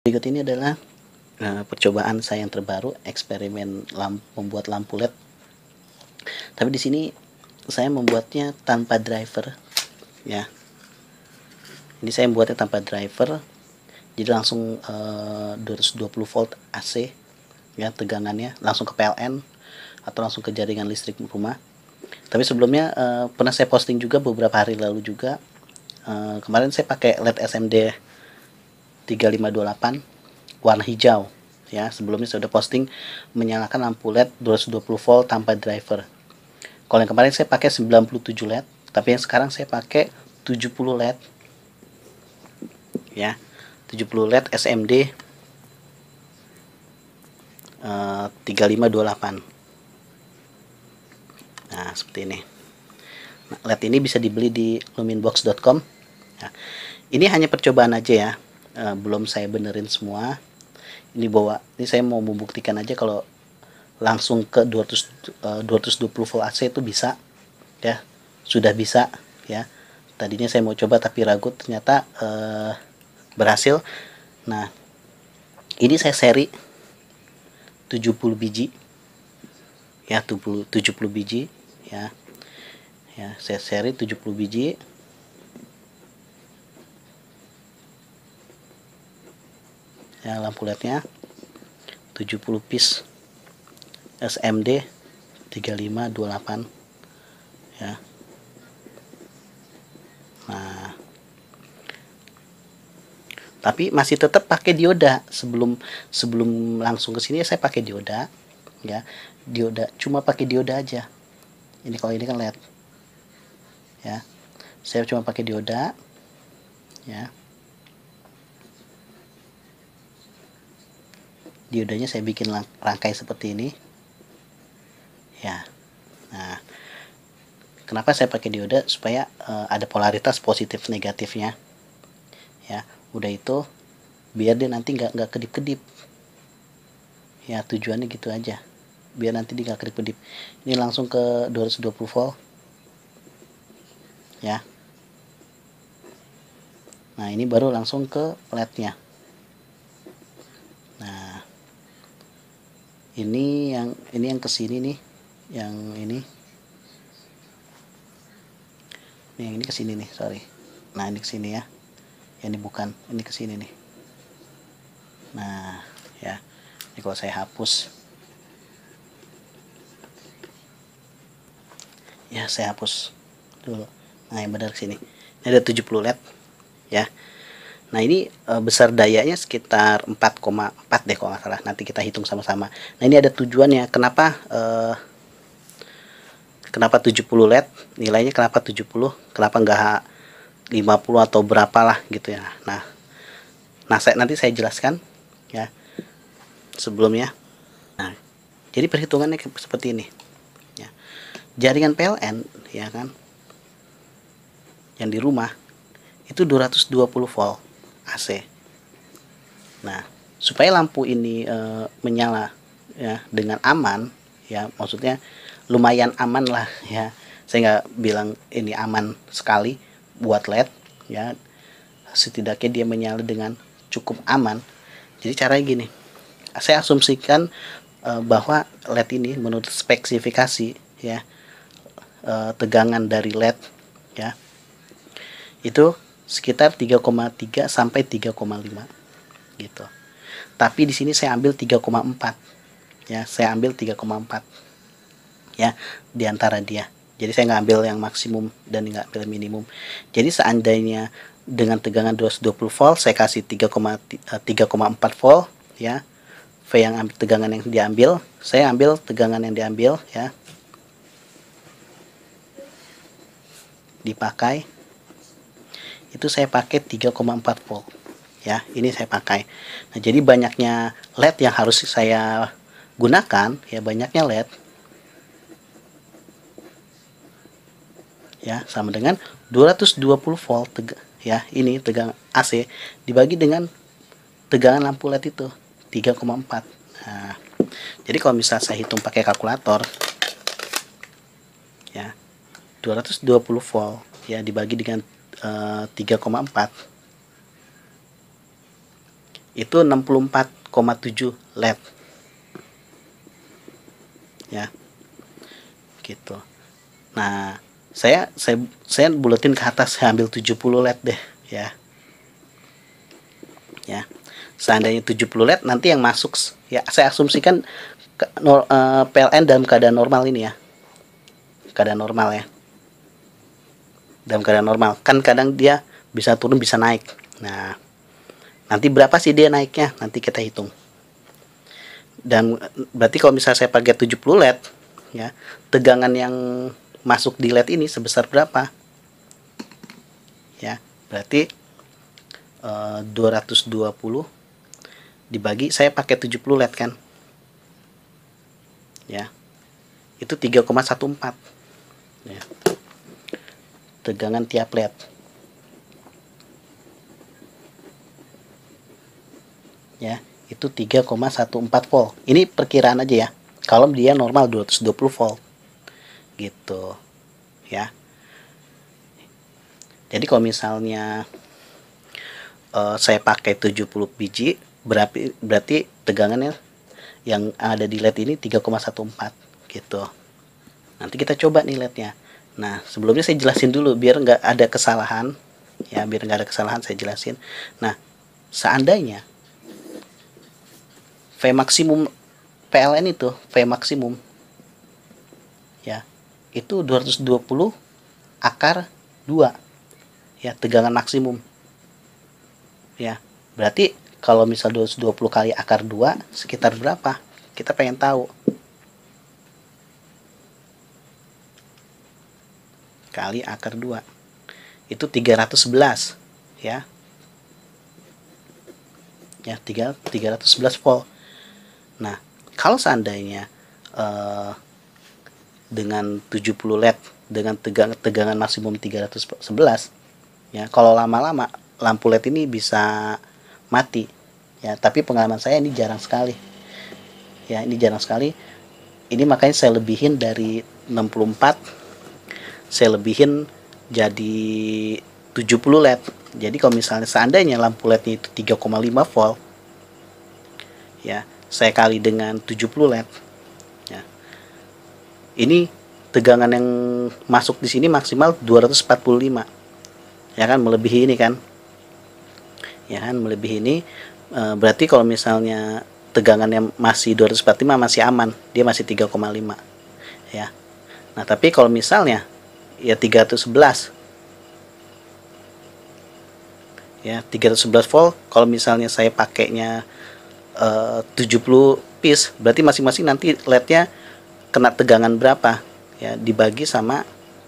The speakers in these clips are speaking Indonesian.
Berikut ini adalah percobaan saya yang terbaru, eksperimen membuat lampu LED. Tapi di sini saya membuatnya tanpa driver, ya. Ini saya membuatnya tanpa driver, jadi langsung 220 volt AC, ya, tegangannya langsung ke PLN atau langsung ke jaringan listrik rumah. Tapi sebelumnya pernah saya posting juga beberapa hari lalu juga. Kemarin saya pakai LED SMD 3528 warna hijau, ya. Sebelumnya saya sudah posting menyalakan lampu LED 220 volt tanpa driver. Kalau yang kemarin saya pakai 97 LED, tapi yang sekarang saya pakai 70 LED, ya. 70 LED SMD 3528. Nah, seperti ini. Nah, LED ini bisa dibeli di luminbox.com. Nah, ini hanya percobaan aja ya, belum saya benerin semua. Ini saya mau membuktikan aja kalau langsung ke 220 volt AC itu bisa, ya, sudah bisa, ya. Tadinya saya mau coba tapi ragu, ternyata berhasil. Nah, ini saya seri 70 biji, ya, 70 biji, ya. Ya, saya seri 70 biji. Ya, lampu LED-nya 70 piece SMD 3528, ya. Nah, tapi masih tetap pakai dioda. Sebelum langsung ke sini saya pakai dioda, ya. Dioda, cuma pakai dioda aja. Ini kalau ini kan LED, ya. Saya cuma pakai dioda, ya. Diodanya saya bikin rangkai seperti ini, ya. Nah, kenapa saya pakai dioda? Supaya ada polaritas positif negatifnya, ya. Udah itu biar dia nanti nggak kedip-kedip, ya. Tujuannya gitu aja, biar nanti dia nggak kedip-kedip. Ini langsung ke 220 volt, ya. Nah, ini baru langsung ke LED-nya. Nah, ini yang kesini nih, yang ini kesini nih, sorry. Nah, ini kesini ya, yang ini bukan, ini kesini nih. Nah, ya, ini kalau saya hapus, ya, saya hapus dulu. Nah, yang benar kesini, ini ada 70 LED, ya. Nah, ini besar dayanya sekitar 4,4 deh kalau nggak salah. Nanti kita hitung sama-sama. Nah, ini ada tujuannya. Kenapa 70 LED? Nilainya kenapa 70? Kenapa nggak 50 atau berapalah gitu ya. Nah, nanti saya jelaskan, ya, sebelumnya. Nah, jadi perhitungannya seperti ini, ya. Jaringan PLN, ya kan, yang di rumah itu 220 volt AC. Nah, supaya lampu ini menyala, ya, dengan aman, ya, maksudnya lumayan aman lah, ya. Saya nggak bilang ini aman sekali buat LED, ya. Setidaknya dia menyala dengan cukup aman. Jadi caranya gini, saya asumsikan bahwa LED ini menurut spesifikasi, ya, tegangan dari LED, ya, itu sekitar 3,3 sampai 3,5 gitu. Tapi di sini saya ambil 3,4, ya, saya ambil 3,4, ya, di antara dia. Jadi saya nggak ambil yang maksimum dan nggak ambil minimum. Jadi seandainya dengan tegangan 220 volt saya kasih 3,4 volt, ya. V yang ambil tegangan yang diambil, saya ambil tegangan yang diambil, ya, dipakai. Itu saya pakai 3,4 volt, ya. Ini saya pakai. Nah, jadi banyaknya LED yang harus saya gunakan, ya, banyaknya LED, ya, sama dengan 220 volt, ya. Ini tegangan AC dibagi dengan tegangan lampu LED itu 3,4. Nah, jadi kalau misal saya hitung pakai kalkulator, ya, 220 volt, ya, dibagi dengan 3,4, itu 64,7 LED ya, gitu. Nah, saya buletin ke atas, saya ambil 70 LED deh ya. Ya. Seandainya 70 LED nanti yang masuk ya, saya asumsikan PLN dalam keadaan normal ini ya. Keadaan normal ya. Dalam keadaan normal. Kan kadang dia bisa turun bisa naik. Nah, nanti berapa sih dia naiknya? Nanti kita hitung. Dan berarti kalau misalnya saya pakai 70 LED ya, tegangan yang masuk di LED ini sebesar berapa? Ya, berarti 220 dibagi, saya pakai 70 LED kan ya, itu 3,14 ya, tegangan tiap LED ya, itu 3,14 volt. Ini perkiraan aja ya, kalau dia normal 220 volt gitu ya. Jadi kalau misalnya saya pakai 70 biji, berarti tegangannya yang ada di LED ini 3,14 gitu. Nanti kita coba nih LED-nya. Nah, sebelumnya saya jelasin dulu biar nggak ada kesalahan ya, biar nggak ada kesalahan saya jelasin. Nah, seandainya V maksimum PLN itu, V maksimum ya, itu 220 akar 2 ya, tegangan maksimum ya. Berarti kalau misal 220 kali akar 2 sekitar berapa? Kita pengen tahu. Kali akar 2 itu 311 ya. Ya, 311 volt. Nah, kalau seandainya dengan 70 LED dengan tegangan maksimum 311 ya, kalau lama-lama lampu LED ini bisa mati ya, tapi pengalaman saya ini jarang sekali ya, ini jarang sekali. Ini makanya saya lebihin dari 64, saya lebihin jadi 70 LED. Jadi kalau misalnya seandainya lampu LED-nya itu 3,5 volt ya, saya kali dengan 70 LED ya, ini tegangan yang masuk di sini maksimal 245 ya kan, melebihi ini kan ya kan, melebihi ini. Berarti kalau misalnya tegangannya masih 245 masih aman, dia masih 3,5 ya. Nah, tapi kalau misalnya ya 311 ya, 311 volt, kalau misalnya saya pakainya 70 piece, berarti masing-masing nanti LED-nya kena tegangan berapa ya, dibagi sama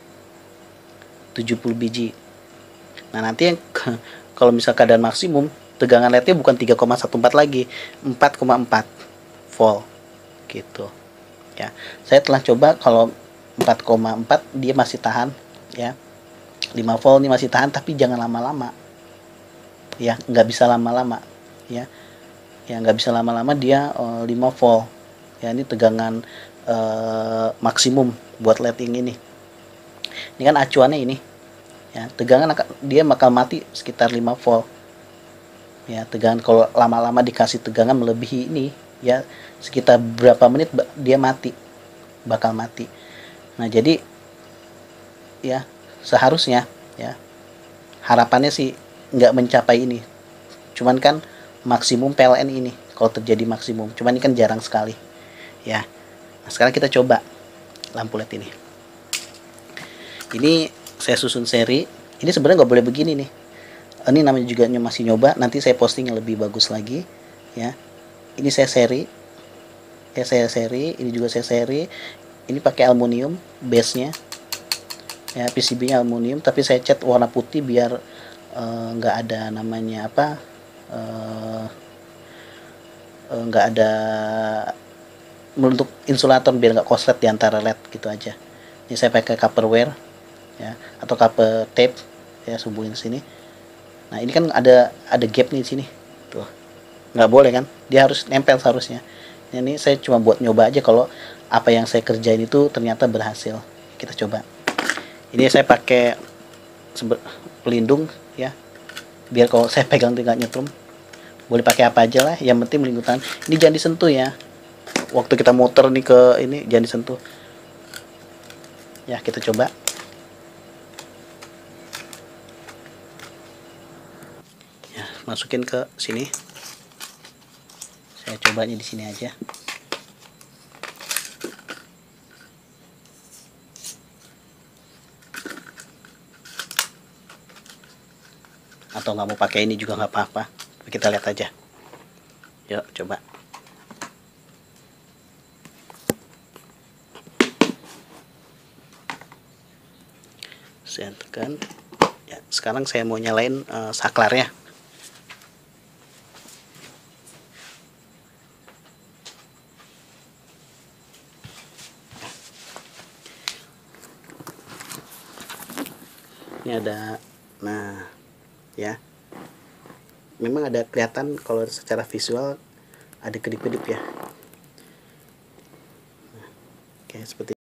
70 biji. Nah, nanti yang kalau misal keadaan maksimum, tegangan LED-nya bukan 3,14 lagi, 4,4 volt gitu ya. Saya telah coba, kalau 4,4 dia masih tahan ya, 5 volt ini masih tahan, tapi jangan lama-lama ya, nggak bisa lama-lama ya, nggak bisa lama-lama dia 5 volt ya. Ini tegangan maksimum buat LED yang ini kan acuannya ini ya, tegangan dia bakal mati sekitar 5 volt ya. Tegangan kalau lama-lama dikasih tegangan melebihi ini ya, sekitar berapa menit dia mati, bakal mati. Nah, jadi ya seharusnya ya, harapannya sih nggak mencapai ini, cuman kan maksimum PLN ini kalau terjadi maksimum, cuman ini kan jarang sekali ya. Nah, sekarang kita coba lampu LED ini. Ini saya susun seri. Ini sebenarnya nggak boleh begini nih. Ini namanya juga masih nyoba. Nanti saya posting yang lebih bagus lagi ya. Ini saya seri. Saya seri. Ini juga saya seri. Ini pakai aluminium base-nya. Ya, PCB-nya aluminium. Tapi saya cat warna putih biar nggak ada namanya apa. Nggak ada untuk insulator biar nggak koslet di antara LED gitu aja. Ini saya pakai copper wire ya, atau copper tape ya, hubungin sini. Nah, ini kan ada gap nih di sini tuh, nggak boleh kan, dia harus nempel seharusnya. Ini saya cuma buat nyoba aja kalau apa yang saya kerjain itu ternyata berhasil. Kita coba. Ini saya pakai pelindung ya, biar kalau saya pegang tidak nyetrum. boleh pakai apa aja lah, yang penting melindungi tangan. Ini jangan disentuh ya, waktu kita muter nih ke ini jangan disentuh ya. Kita coba ya, masukin ke sini. Saya cobanya di sini aja. Atau nggak mau pakai ini juga nggak apa-apa, kita lihat aja. Yuk coba. Saya tekan ya. Sekarang saya mau nyalain saklarnya. Ini ada, nah ya, memang ada kelihatan kalau secara visual ada kedip-kedip ya. Nah, oke seperti